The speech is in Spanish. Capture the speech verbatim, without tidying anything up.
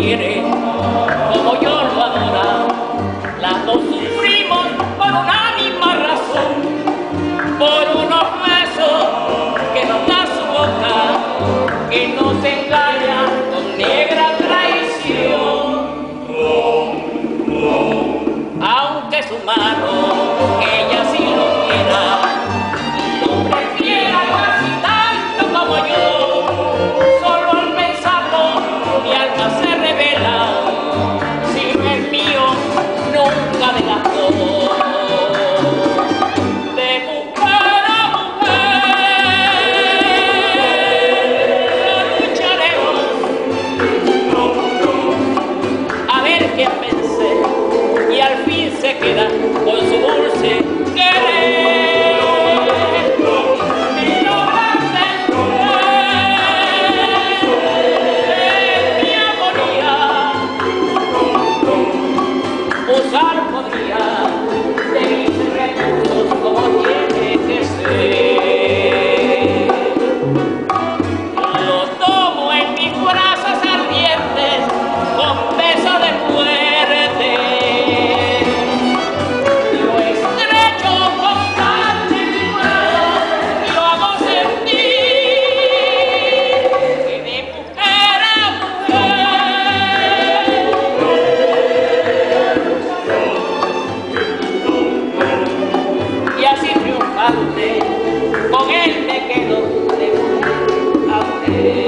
quiere como yo lo adoro. Las dos sufrimos por una misma razón, por unos besos que nos da su boca, que nos engaña con negra traición. Aunque su mano, ella sí lo quiera, lo prefiera casi tanto como yo. Solo al pensarlo mi alma se revela, si no es mío nunca me gastó. De mujer a mujer lucharemos, a ver quién vence y al fin se queda con su dulce querer. Usar podría de mis recursos como tiene que ser. Lo tomo en mis brazos ardientes con beso de muerte. Lo estrecho con carne en mi mano y lo hago sentir que de mujer a mujer. Con él me quedo de mujer a mujer.